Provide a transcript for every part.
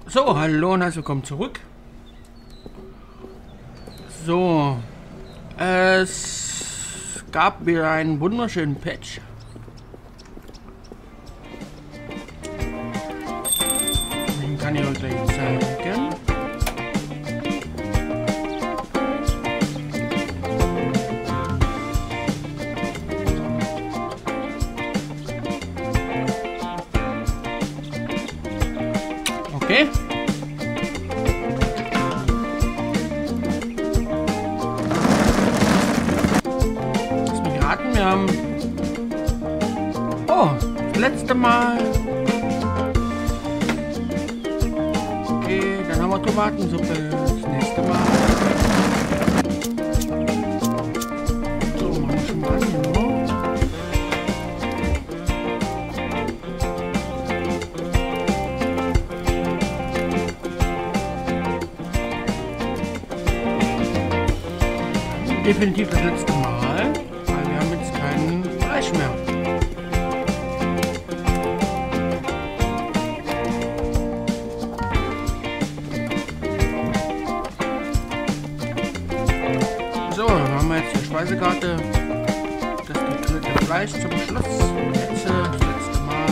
So, hallo und herzlich willkommen zurück. So, es gab wieder einen wunderschönen Patch. Den kann ich euch gleich zeigen. Okay. Lass mich raten, wir haben... Oh, das letzte Mal. Okay, dann haben wir Tomatensuppe das nächste Mal. So, machen wir schon mal an, genau. Definitiv das letzte Mal, weil wir haben jetzt keinen Fleisch mehr. So, dann haben wir jetzt die Speisekarte, das gegrillte Fleisch zum Schluss. Jetzt das letzte Mal.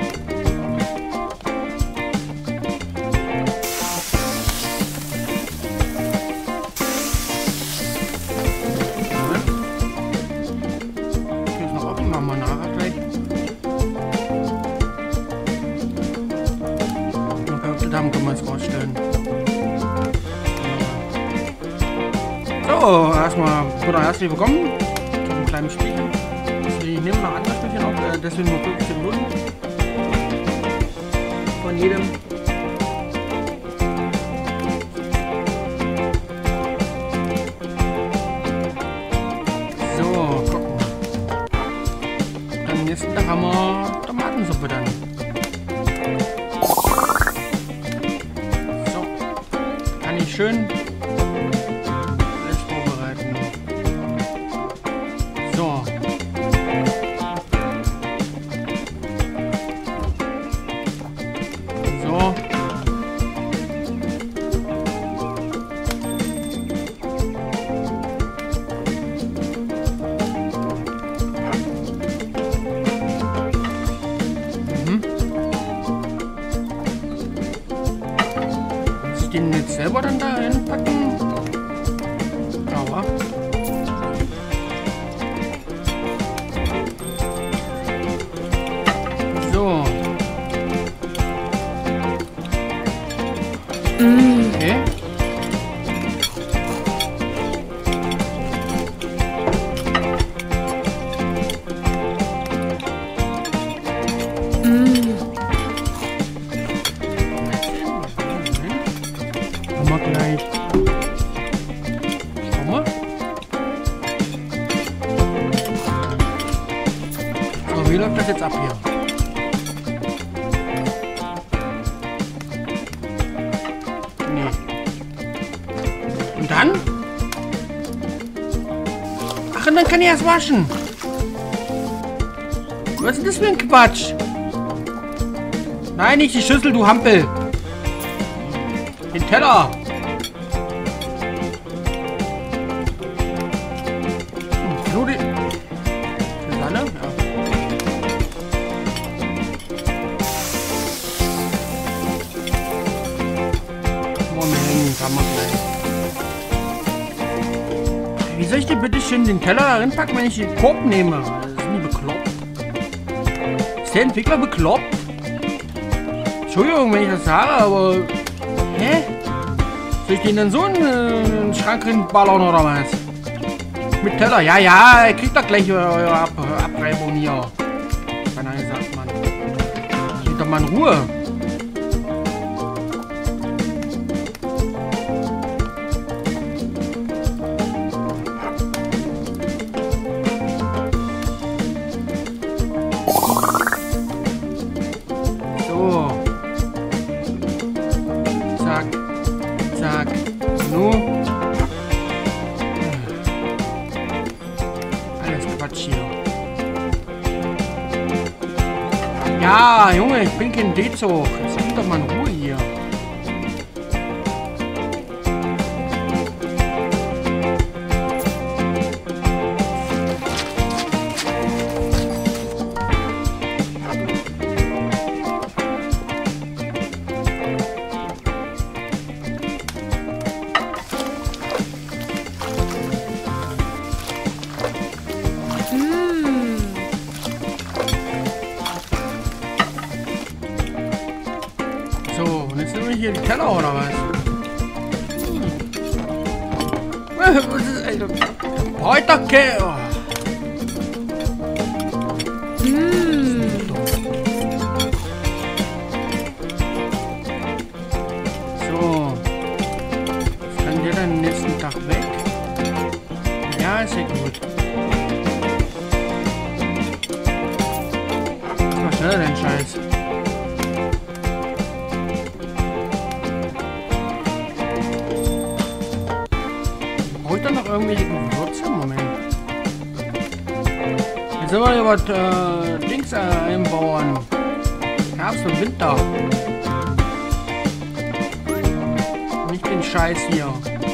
Haben, können wir es rausstellen. So, erstmal herzlich willkommen zu einem kleinen Spiel. Ich nehme noch andere Spielchen auf, deswegen nur 15 Minuten von jedem. So, gucken. Am nächsten Tag haben wir Tomatensuppe dann. Schön alles vorbereiten. So. So. Muss ich den jetzt selber dann da reinpacken? Aber. So. Okay. Gleich. Schau mal. So, wie läuft das jetzt ab hier? Nee. Und dann? Ach, und dann kann ich erst waschen. Was ist das für ein Quatsch? Nein, nicht die Schüssel, du Hampel. Den Teller. Sahne? Ja. Moment, kann man gleich. Wie soll ich denn bitte schön den Teller darin packen, wenn ich den Korb nehme? Das ist nie bekloppt. Ist der Entwickler bekloppt? Entschuldigung, wenn ich das sage, aber... Hä? Soll ich den dann so in den Schrank ballern oder was? Mit Teller? Ja, ja, er kriegt doch gleich eure Abreibung hier. Beinahe gesagt, Mann. Geht doch mal in Ruhe. So. Zack. Zack. So. Alles Quatsch hier. Ja, Junge, ich bin kein D-Zug. Jetzt gib doch mal in Ruhe hier. So, und jetzt nehmen wir hier die Teller oder was? Heute oh. So. Was kann der dann nächsten Tag weg? Ja, ist ja gut. Was soll denn Scheiß? Braucht er noch irgendwelche Gewürze? Moment. Jetzt sind wir hier was Dings einbauen. Herbst und Winter. Nicht den Scheiß hier.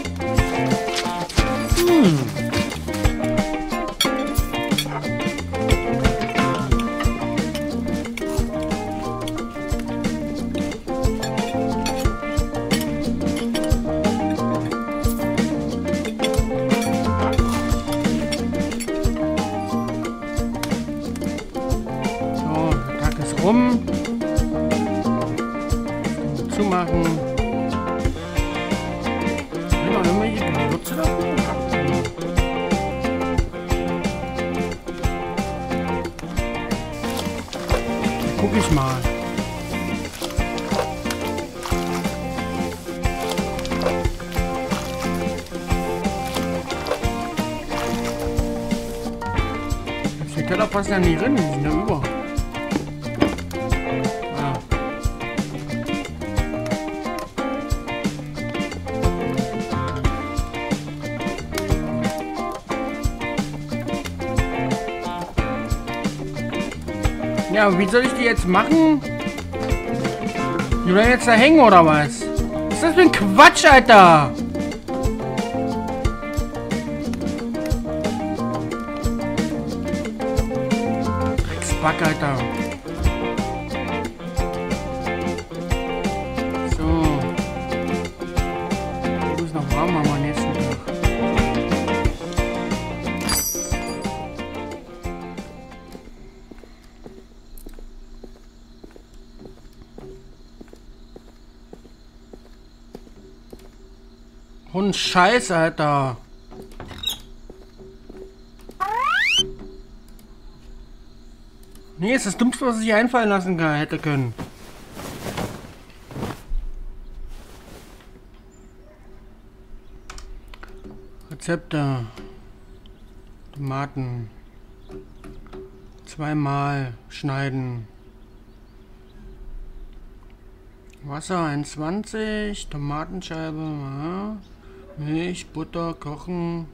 Rum. Zumachen. Sind noch irgendwelche Gewürze da? Guck ich mal. Die Teller passen ja nicht drin, die sind ja über. Ja, wie soll ich die jetzt machen? Die bleiben jetzt da hängen, oder was? Was ist das für ein Quatsch, Alter? Drecksback, Alter. So. Ich muss noch warm machen am nächsten Tag. Und Scheiß, Alter. Nee, ist das Dummste, was ich einfallen lassen hätte können. Rezepte. Tomaten. Zweimal schneiden. Wasser 1,20. Tomatenscheibe. Ja. Milch, Butter, kochen.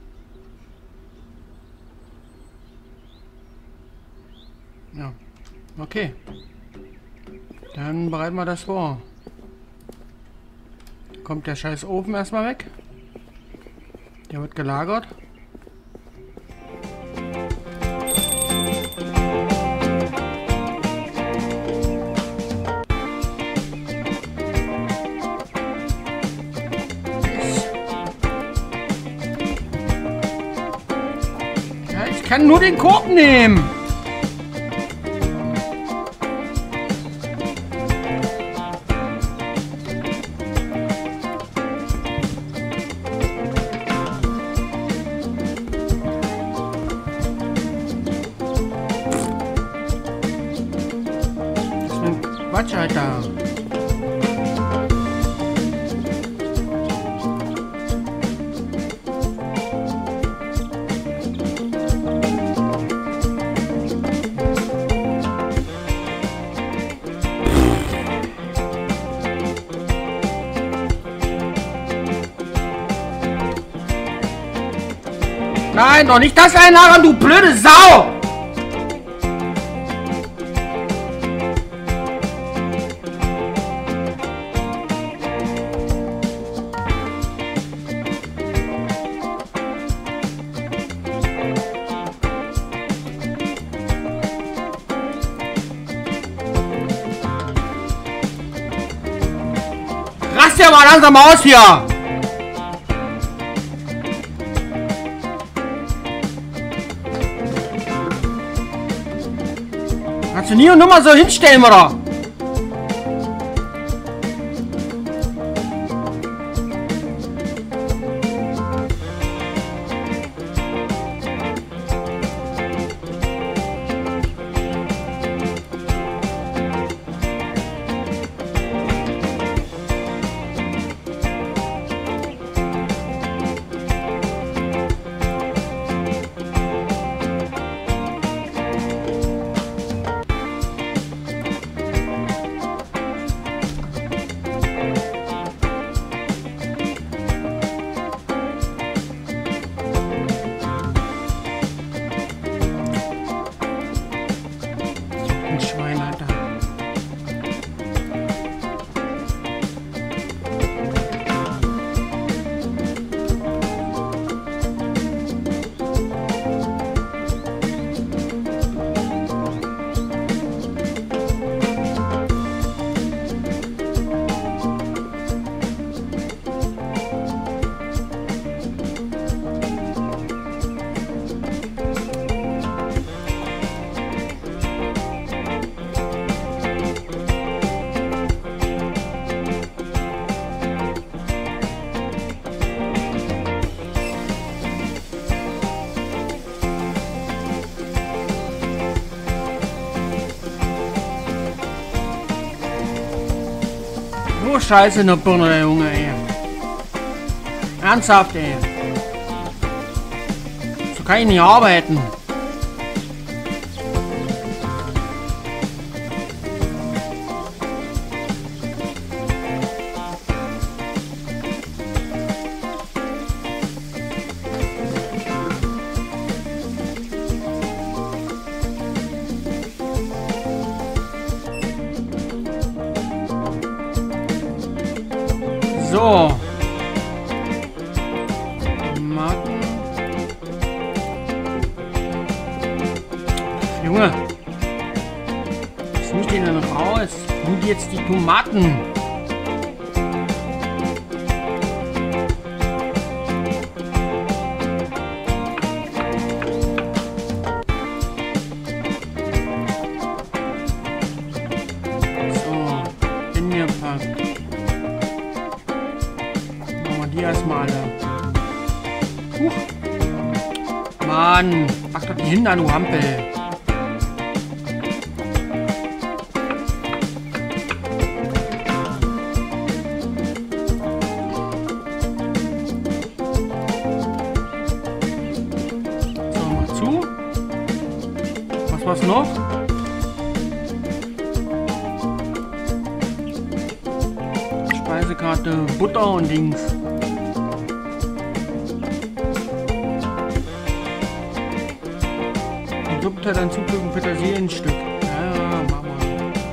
Ja, okay. Dann bereiten wir das vor. Kommt der scheiß Ofen erstmal weg. Der wird gelagert. Ich kann nur den Korb nehmen. Das ist ein Quatsch, Alter. Nein, doch nicht das einlagern, du blöde Sau! Rast ja mal langsam aus hier! Kannst du nie und nimmer so hinstellen, oder? Oh, Scheiße in der Birne, der Junge, ey. Ernsthaft, ey. So kann ich nicht arbeiten. So. Tomaten. Junge. Was nimmt ihr denn raus? Nimm jetzt die Tomaten. So. Hingepackt. Die erstmal alle. Huch. Mann, pack doch die hin an, du Hampel. So, mach zu. Was noch? Speisekarte, Butter und Dings. Dann zufügen Petersilienstück. Ja, mach mal.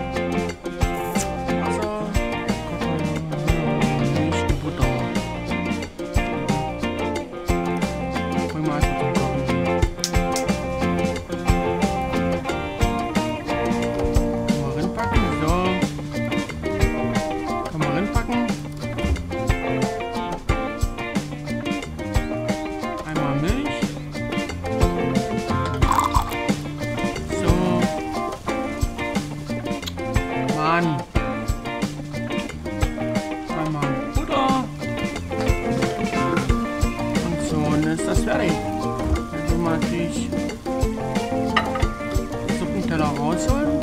Wasser. Nicht Butter. Bring mal einfach zum Kochen. Kann man reinpacken. So. Kann man reinpacken. Einmal Milch. Einmal Butter. Und so, und dann ist das fertig. Dann können wir natürlich den Suppenteller rausholen.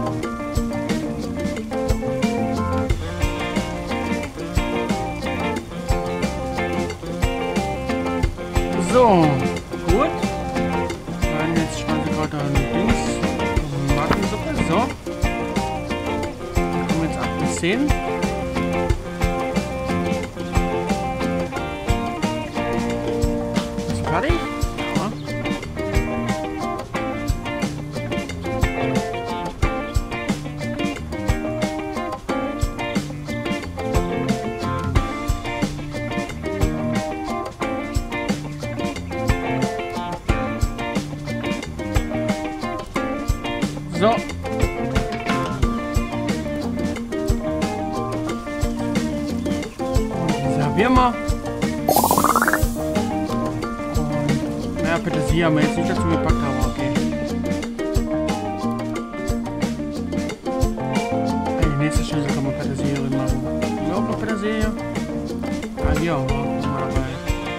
So, gut. Dann jetzt schmeiße ich gerade ein Dings. Tomatensuppe, so. 10. Ist fertig? Ja. So. Servieren wir. Und, naja, Petersilie haben wir jetzt nicht dazu gepackt, aber okay. Die nächste Schüssel kann man Petersilie drin machen. Hier auch noch Petersilie. Ah, hier auch noch. Mal dabei.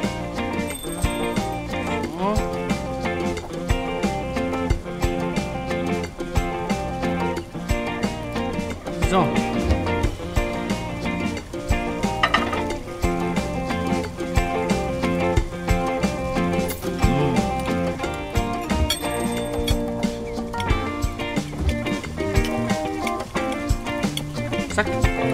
So. So. Zack.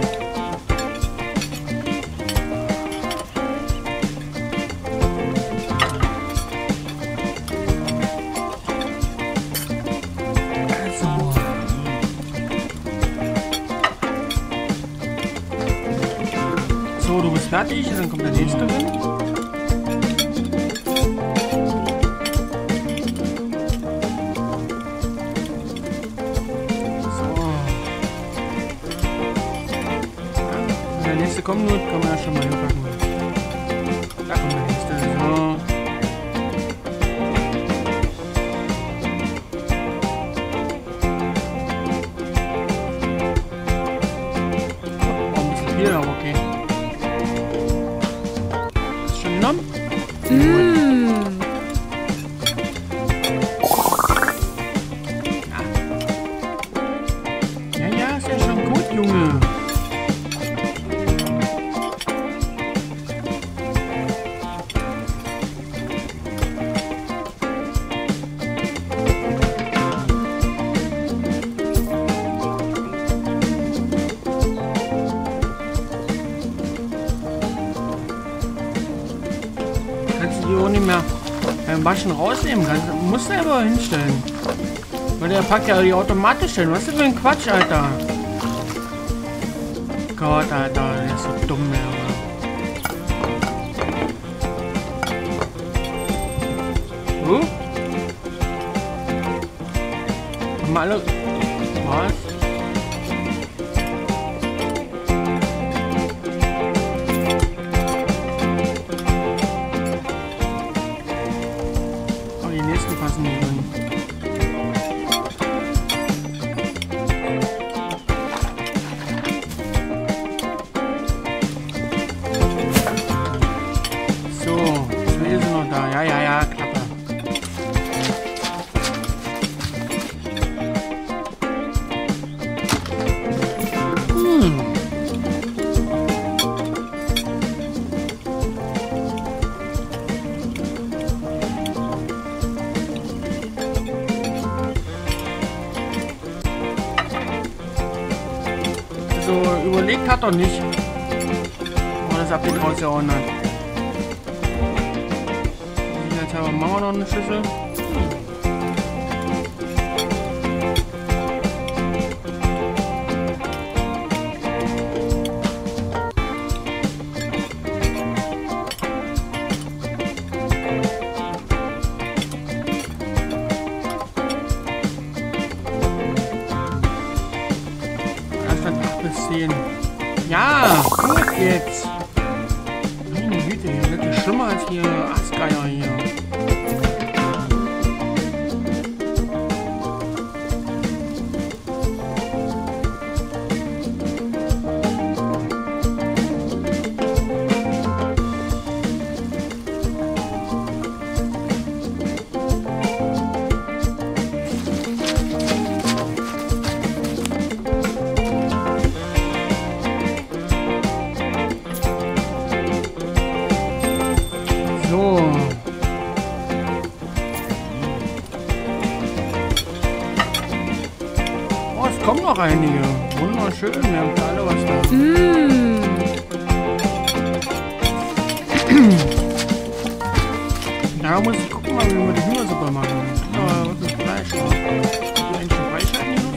So, du bist fertig, dann kommt der nächste drin. Der nächste kommt nur, kann man ja schon mal hinpacken. Da kommt der nächste. So. Oh, ein bisschen viel, aber okay. Hast du schon genommen? Ja, ist ja schon gut, Junge. die auch nicht mehr beim Waschen rausnehmen kannst. Du musst selber hinstellen. Weil der packt ja die automatisch hin. Was ist denn für ein Quatsch, Alter? Gott, Alter, der ist so dumm, der Junge. Haben wir alle... Was? Oh, die nächsten passen nicht hin. So, zwei sind noch da. Ja, Klappe. So, überlegt hat er nicht. Oh, das Update rausgehauen hat. Jetzt machen wir noch eine Schüssel. Erst dann 8 bis 10. Ja, gut jetzt. Meine Güte, hier wird ja schlimmer als hier Astgeier hier. So. Oh, es kommen noch einige. Wunderschön, wir haben alle was da. Da muss ich gucken, mal, wie wir die Hühnersuppe machen. Was ist Fleisch? Ist eigentlich schon freischalten, die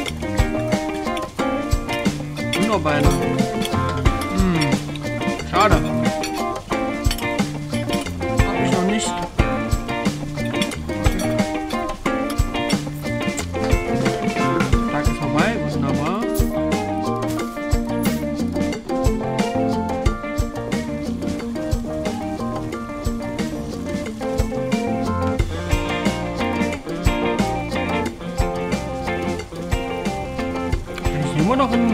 Hühnersuppe? Hühnerbeine. Schade. Immer noch ein...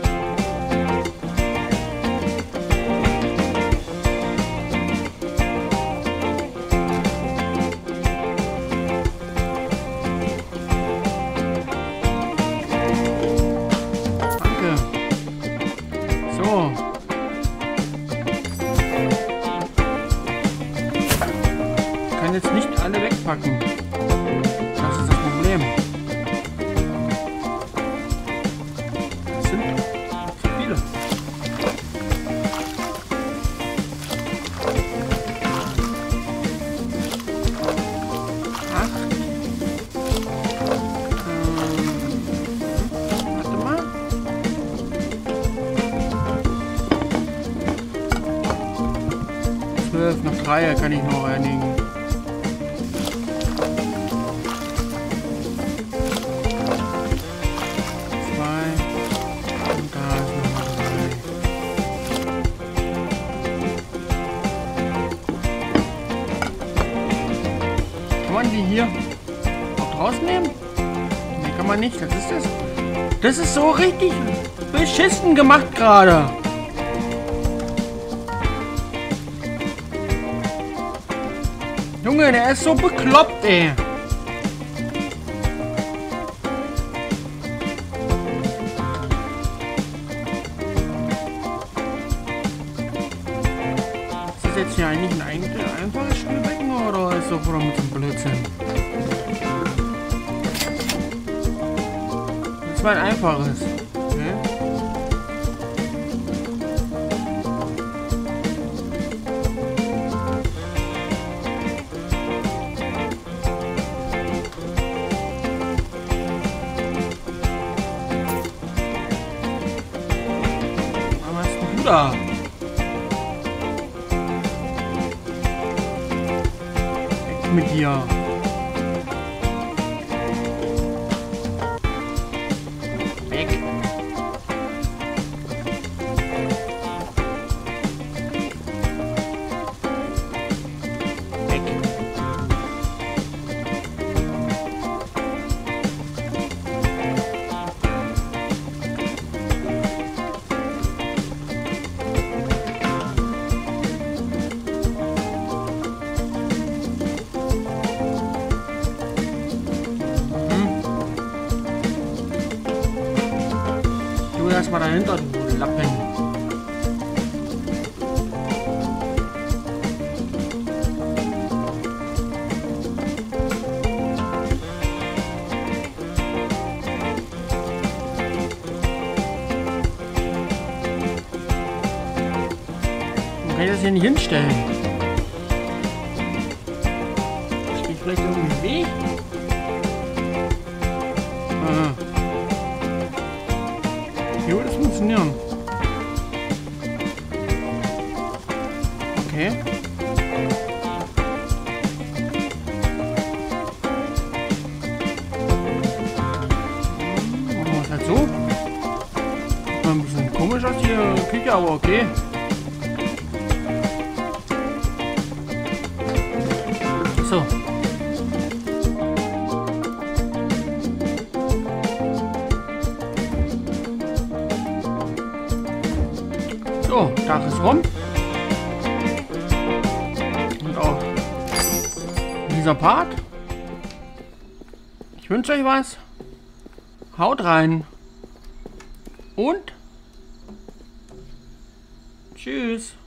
Danke. So. Ich kann jetzt nicht alle wegpacken. Das ist das Problem. Noch 3 kann ich noch einigen. Und da ist noch 3. Kann man die hier auch draußen nehmen? Nee, kann man nicht. Das ist das. Das ist so richtig beschissen gemacht gerade. Junge, der ist so bekloppt, ey. Ist das jetzt hier eigentlich ein einfaches Spülbecken oder ist das wieder mit dem Blödsinn? Das war ein einfaches. Okay. da? Weg mit dir. Weg. Weg. Du erstmal dahinter, du Lappen. Kann ich das hier nicht hinstellen? Steht vielleicht irgendwie im Weg? Wie würde das funktionieren? Okay. Machen wir es halt so. Sieht mal ein bisschen komisch aus hier, Küche, aber okay. So. So, Tag ist rum. Und auch dieser Part. Ich wünsche euch was. Haut rein. Und tschüss.